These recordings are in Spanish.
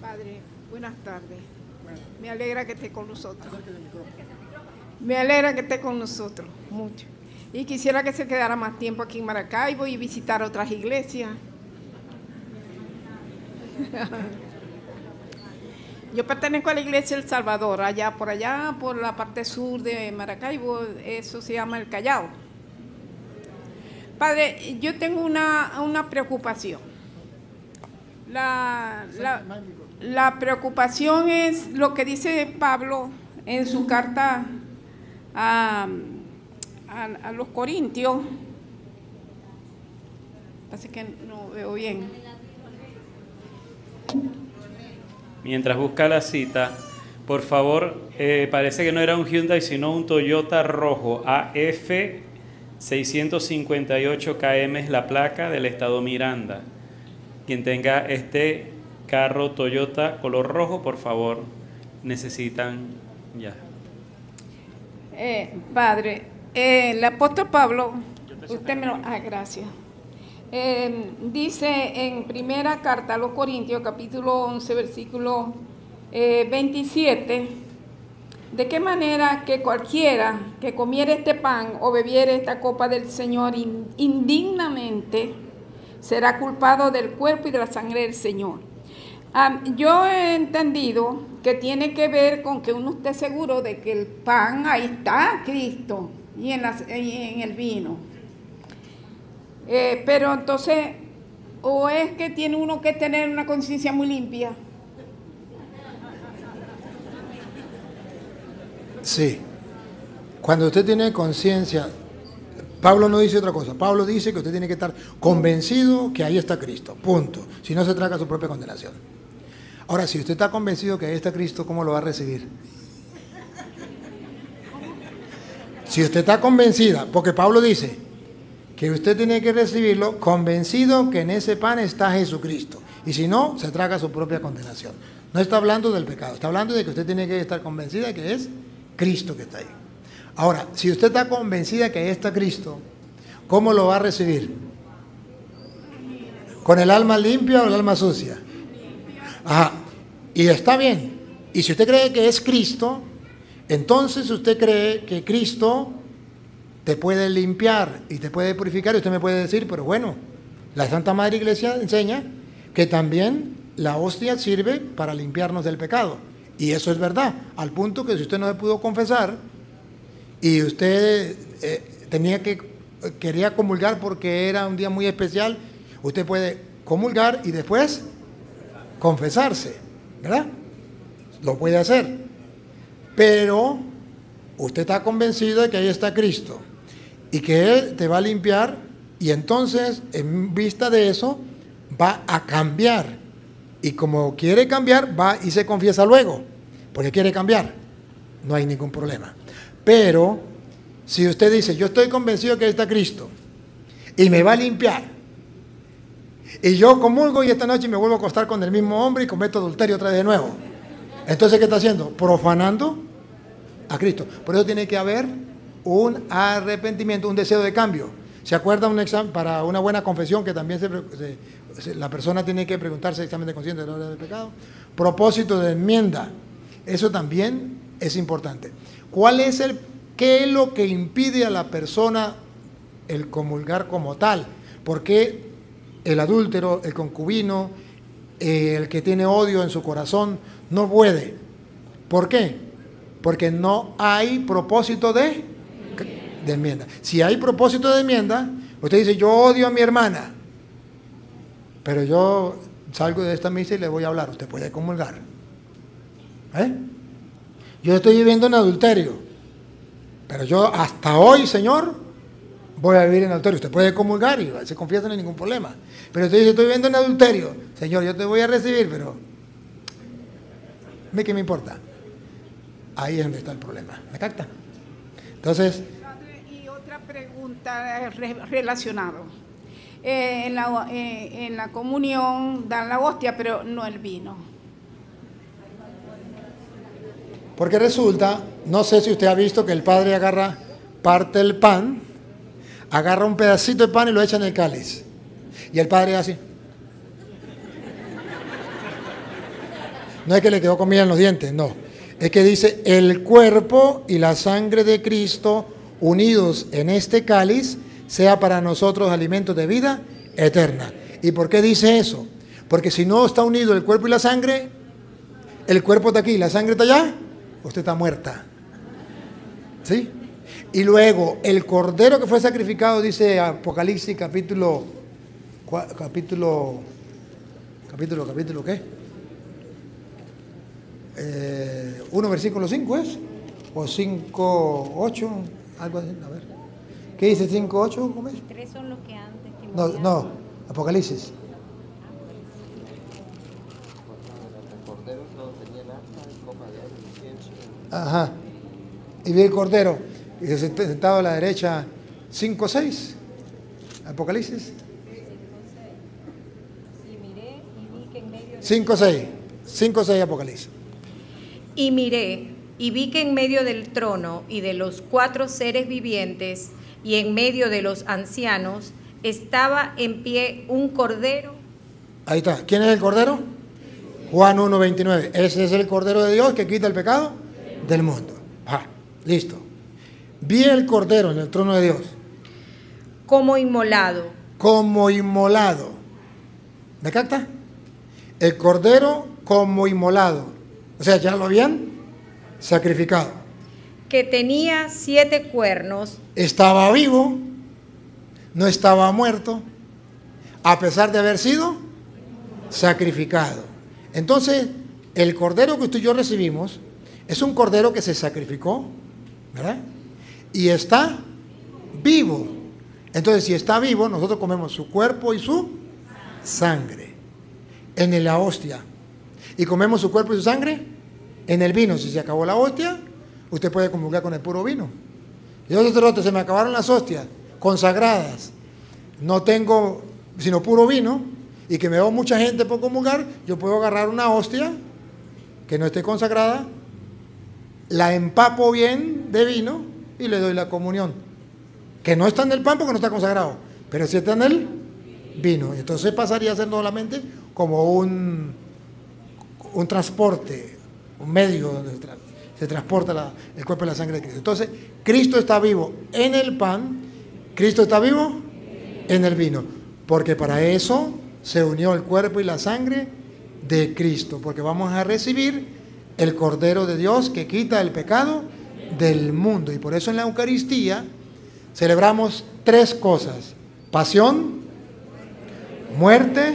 Padre, buenas tardes. Me alegra que esté con nosotros. Me alegra que esté con nosotros, mucho. Y quisiera que se quedara más tiempo aquí en Maracaibo y visitar otras iglesias. Yo pertenezco a la iglesia El Salvador, por allá, por la parte sur de Maracaibo, eso se llama El Callao. Padre, yo tengo una preocupación. La preocupación es lo que dice Pablo en su carta a los Corintios. Parece que no veo bien. Mientras busca la cita, por favor, parece que no era un Hyundai, sino un Toyota rojo AF 658 KM es la placa del estado Miranda. Quien tenga este carro Toyota color rojo, por favor, necesitan ya. Padre, el apóstol Pablo, usted me lo... gracias. Dice en primera carta a los Corintios, capítulo 11, versículo 27, de qué manera que cualquiera que comiere este pan o bebiere esta copa del Señor indignamente será culpado del cuerpo y de la sangre del Señor. Yo he entendido que tiene que ver con que uno esté seguro de que el pan, ahí está Cristo, y en el vino. Pero entonces, o es que tiene uno que tener una conciencia muy limpia. Sí. Cuando usted tiene conciencia, Pablo no dice otra cosa. Pablo dice que usted tiene que estar convencido que ahí está Cristo. Punto. Si no, se traga su propia condenación. Ahora, si usted está convencido que ahí está Cristo, ¿cómo lo va a recibir? Si usted está convencida, porque Pablo dice que usted tiene que recibirlo convencido que en ese pan está Jesucristo. Y si no, se traga su propia condenación. No está hablando del pecado, está hablando de que usted tiene que estar convencida de que es Cristo que está ahí. Ahora, si usted está convencida de que ahí está Cristo, ¿cómo lo va a recibir? ¿Con el alma limpia o el alma sucia? Ajá, y está bien. Y si usted cree que es Cristo, entonces usted cree que Cristo te puede limpiar y te puede purificar, y usted me puede decir, pero bueno, la Santa Madre Iglesia enseña que también la hostia sirve para limpiarnos del pecado. Y eso es verdad, al punto que si usted no se pudo confesar y usted quería comulgar porque era un día muy especial, usted puede comulgar y después confesarse, ¿verdad? Lo puede hacer. Pero usted está convencido de que ahí está Cristo y que Él te va a limpiar, y entonces en vista de eso va a cambiar, y como quiere cambiar va y se confiesa luego porque quiere cambiar, no hay ningún problema. Pero si usted dice, yo estoy convencido que ahí está Cristo y me va a limpiar, y yo comulgo y esta noche me vuelvo a acostar con el mismo hombre y cometo adulterio otra vez de nuevo, entonces ¿qué está haciendo? Profanando a Cristo. Por eso tiene que haber un arrepentimiento, un deseo de cambio. ¿Se acuerda un examen para una buena confesión que también la persona tiene que preguntarse examen de conciencia de la hora del pecado? Propósito de enmienda. Eso también es importante. ¿Qué es lo que impide a la persona el comulgar como tal? Porque el adúltero, el concubino, el que tiene odio en su corazón, no puede. ¿Por qué? Porque no hay propósito de enmienda. Si hay propósito de enmienda, usted dice, yo odio a mi hermana, pero yo salgo de esta misa y le voy a hablar, usted puede comulgar. Yo estoy viviendo en adulterio, pero yo hasta hoy, Señor, voy a vivir en adulterio. Usted puede comulgar y se confiesa, no hay ningún problema. Pero usted dice, estoy viviendo en adulterio, Señor, yo te voy a recibir, pero ¿qué me importa? Ahí es donde está el problema. ¿Me capta? Entonces... Y otra pregunta relacionada. En la comunión dan la hostia, pero no el vino. Porque resulta, no sé si usted ha visto que el padre parte el pan, agarra un pedacito de pan y lo echa en el cáliz. Y el padre así. No es que le quedó comida en los dientes, no. Es que dice, el cuerpo y la sangre de Cristo unidos en este cáliz sea para nosotros alimentos de vida eterna. ¿Y por qué dice eso? Porque si no está unido el cuerpo y la sangre, el cuerpo está aquí y la sangre está allá, usted está muerta. ¿Sí? Y luego, el cordero que fue sacrificado, dice Apocalipsis capítulo ¿qué? 1 versículo 5 es, o 5, 8, algo así, a ver. ¿Qué dice 5, 8? ¿Cómo es? 3 son los que antes que No, Apocalipsis. Ajá. Y vi el cordero, y sentado a la derecha, 5, 6. Apocalipsis. 5, 6. 5, 6 Apocalipsis. Y miré, y vi que en medio del trono y de los 4 seres vivientes, y en medio de los ancianos, estaba en pie un cordero. Ahí está. ¿Quién es el cordero? Juan 1, 29. Ese es el cordero de Dios que quita el pecado del mundo. Listo. Vi el cordero en el trono de Dios. Como inmolado. Como inmolado. ¿Me capta? El cordero como inmolado. O sea, ya lo habían sacrificado. Que tenía 7 cuernos. Estaba vivo, no estaba muerto, a pesar de haber sido sacrificado. Entonces, el cordero que usted y yo recibimos es un cordero que se sacrificó, ¿verdad? Y está vivo. Entonces, si está vivo, nosotros comemos su cuerpo y su sangre en la hostia. Y comemos su cuerpo y su sangre en el vino. Si se acabó la hostia, usted puede comulgar con el puro vino. Y yo, sacerdote, se me acabaron las hostias consagradas, no tengo sino puro vino, y que me veo mucha gente por comulgar, yo puedo agarrar una hostia que no esté consagrada, la empapo bien de vino y le doy la comunión, que no está en el pan porque no está consagrado, pero sí está en el vino. Entonces pasaría a ser solamente como un transporte, un medio donde se transporta el cuerpo y la sangre de Cristo. Entonces, Cristo está vivo en el pan, Cristo está vivo en el vino, porque para eso se unió el cuerpo y la sangre de Cristo, porque vamos a recibir el Cordero de Dios que quita el pecado del mundo. Y por eso en la Eucaristía celebramos 3 cosas: pasión, muerte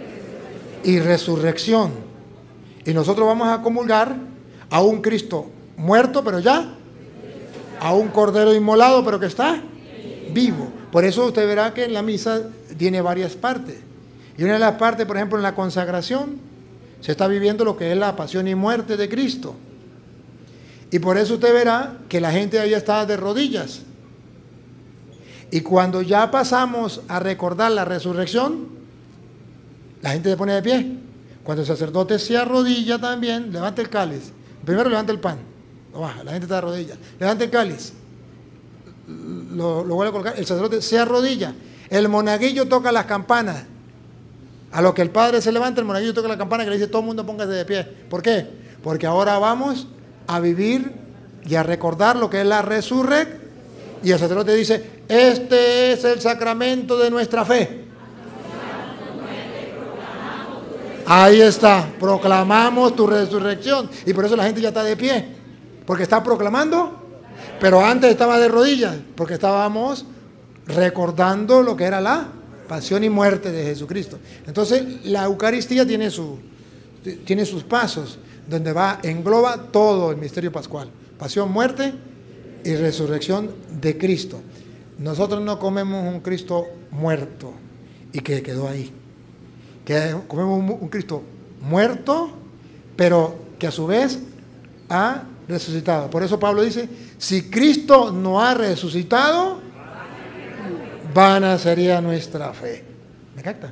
y resurrección. Y nosotros vamos a comulgar a un Cristo muerto, pero ya, a un Cordero inmolado, pero que está vivo. Por eso usted verá que en la misa tiene varias partes. Y una de las partes, por ejemplo, en la consagración, se está viviendo lo que es la pasión y muerte de Cristo. Y por eso usted verá que la gente ahí está de rodillas. Y cuando ya pasamos a recordar la resurrección, la gente se pone de pie. Cuando el sacerdote se arrodilla también, levanta el cáliz. Primero levanta el pan, lo baja, la gente está de rodillas. Levanta el cáliz, lo vuelve a colocar, el sacerdote se arrodilla. El monaguillo toca las campanas. A lo que el padre se levanta, el monaguillo toca la campana que le dice: todo el mundo póngase de pie. ¿Por qué? Porque ahora vamos a vivir y a recordar lo que es la resurrección. Y el sacerdote dice: este es el sacramento de nuestra fe. Ahí está, proclamamos tu resurrección. Y por eso la gente ya está de pie, porque está proclamando, pero antes estaba de rodillas, porque estábamos recordando lo que era la pasión y muerte de Jesucristo. Entonces la Eucaristía tiene sus pasos, donde engloba todo el misterio pascual: pasión, muerte y resurrección de Cristo. Nosotros no comemos un Cristo muerto y que quedó ahí. Que comemos un Cristo muerto, pero que a su vez ha resucitado. Por eso Pablo dice: si Cristo no ha resucitado, vana sería nuestra fe. ¿Me capta?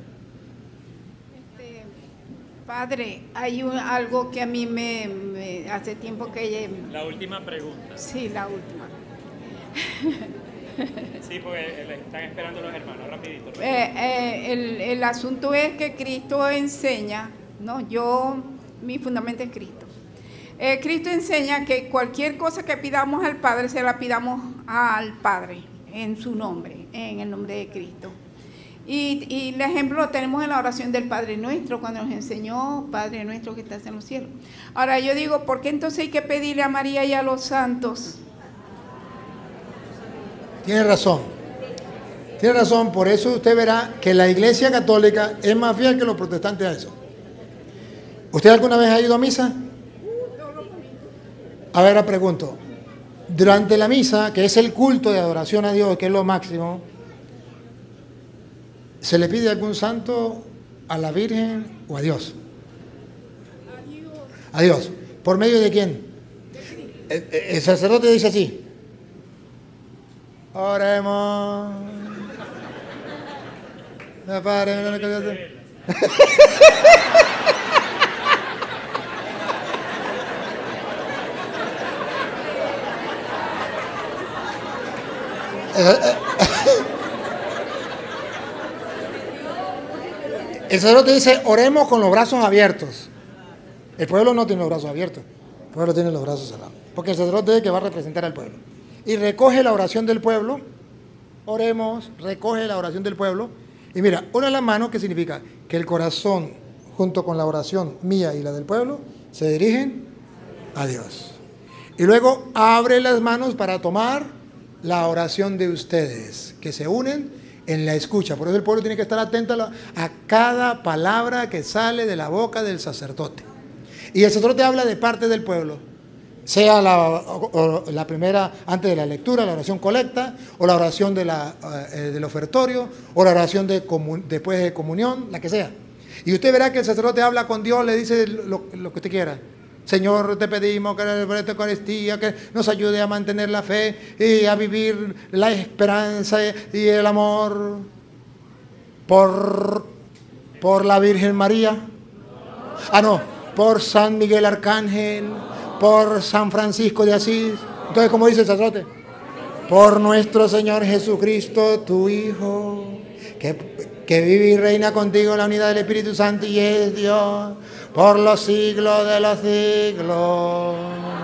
Padre, hay algo que a mí me hace tiempo que... La última pregunta. Sí, la última. Sí, porque están esperando los hermanos, rapidito. El asunto es que Cristo enseña, ¿no? Yo mi fundamento es Cristo. Cristo enseña que cualquier cosa que pidamos al Padre, se la pidamos al Padre, en su nombre, en el nombre de Cristo. Y el ejemplo lo tenemos en la oración del Padre Nuestro, cuando nos enseñó, Padre Nuestro que estás en los cielos. Ahora yo digo, ¿por qué entonces hay que pedirle a María y a los santos? Tiene razón. Tiene razón, por eso usted verá que la Iglesia Católica es más fiel que los protestantes a eso. ¿Usted alguna vez ha ido a misa? A ver, la pregunto. Durante la misa, que es el culto de adoración a Dios, que es lo máximo, ¿se le pide a algún santo, a la Virgen o a Dios? A Dios. ¿Por medio de quién? El sacerdote dice así. Oremos. El sacerdote dice, oremos con los brazos abiertos. El pueblo no tiene los brazos abiertos, el pueblo tiene los brazos cerrados. Porque el sacerdote es el que va a representar al pueblo. Y recoge la oración del pueblo, oremos, recoge la oración del pueblo. Y mira, una de las manos, que significa que el corazón, junto con la oración mía y la del pueblo, se dirigen a Dios. Y luego abre las manos para tomar la oración de ustedes, que se unen en la escucha. Por eso el pueblo tiene que estar atento a cada palabra que sale de la boca del sacerdote. Y el sacerdote habla de parte del pueblo, sea la primera, antes de la lectura, la oración colecta, o la oración del ofertorio, o la oración después de comunión, la que sea. Y usted verá que el sacerdote habla con Dios, le dice lo que usted quiera. Señor, te pedimos que por esta Eucaristía, que nos ayude a mantener la fe y a vivir la esperanza y el amor por la Virgen María. Por San Miguel Arcángel, por San Francisco de Asís. Entonces, ¿cómo dice el sacerdote? Por nuestro Señor Jesucristo, tu Hijo, que vive y reina contigo en la unidad del Espíritu Santo y es Dios por los siglos de los siglos.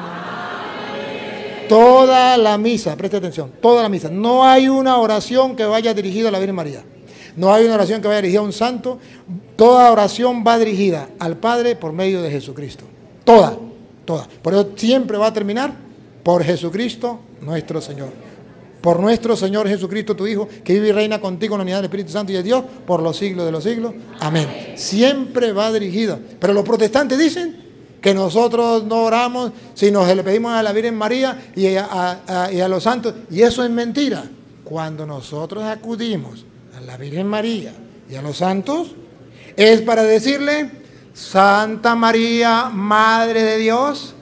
Toda la misa, preste atención, toda la misa. No hay una oración que vaya dirigida a la Virgen María. No hay una oración que vaya dirigida a un santo. Toda oración va dirigida al Padre por medio de Jesucristo. Toda. Por eso siempre va a terminar por Jesucristo nuestro Señor. Por nuestro Señor Jesucristo, tu Hijo, que vive y reina contigo en la unidad del Espíritu Santo y de Dios por los siglos de los siglos. Amén. Siempre va dirigida. Pero los protestantes dicen que nosotros no oramos, sino que le pedimos a la Virgen María y a los santos. Y eso es mentira. Cuando nosotros acudimos a la Virgen María y a los santos, es para decirle: Santa María, Madre de Dios.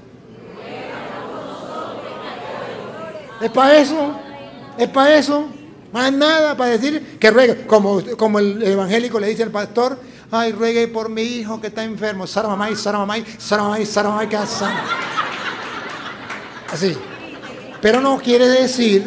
Es para eso, más nada, para decir que ruegue, como el evangélico le dice al pastor: ay, ruegue por mi hijo que está enfermo, saramamay, que asana. Así. Pero no quiere decir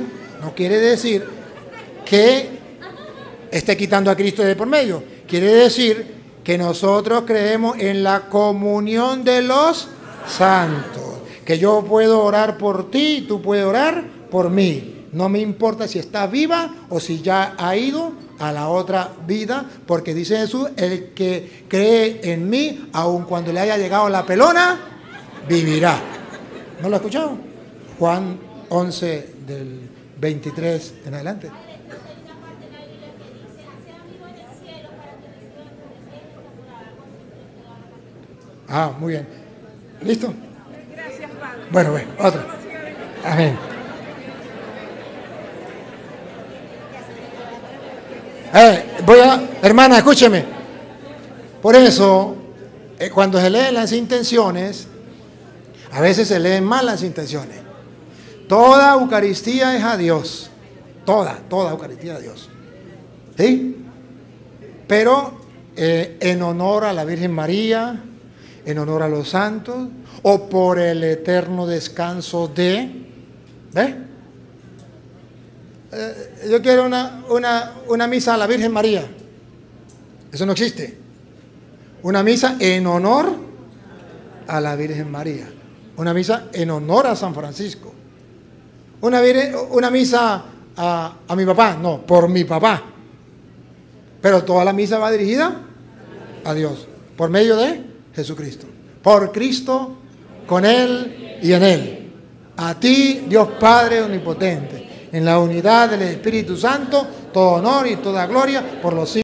que esté quitando a Cristo de por medio. Quiere decir que nosotros creemos en la comunión de los santos. Que yo puedo orar por ti y tú puedes orar por mí. No me importa si está viva o si ya ha ido a la otra vida, porque dice Jesús: el que cree en mí, aun cuando le haya llegado la pelona, vivirá. ¿No lo ha escuchado? Juan 11 del 23 en adelante. Ah, muy bien. ¿Listo? Gracias, Padre. Bueno, otra. Amén. Hermana, escúcheme. Por eso, cuando se leen las intenciones, a veces se leen mal las intenciones. Toda Eucaristía es a Dios. Toda Eucaristía a Dios. ¿Sí? Pero en honor a la Virgen María, en honor a los santos, o por el eterno descanso de... ¿Ves? Yo quiero una misa a la Virgen María. Eso no existe. Una misa en honor a la Virgen María. Una misa en honor a San Francisco. Una misa a mi papá, no, por mi papá. Pero toda la misa va dirigida a Dios, por medio de Jesucristo. Por Cristo, con Él y en Él. A ti, Dios Padre Omnipotente, en la unidad del Espíritu Santo, todo honor y toda gloria por los siglos.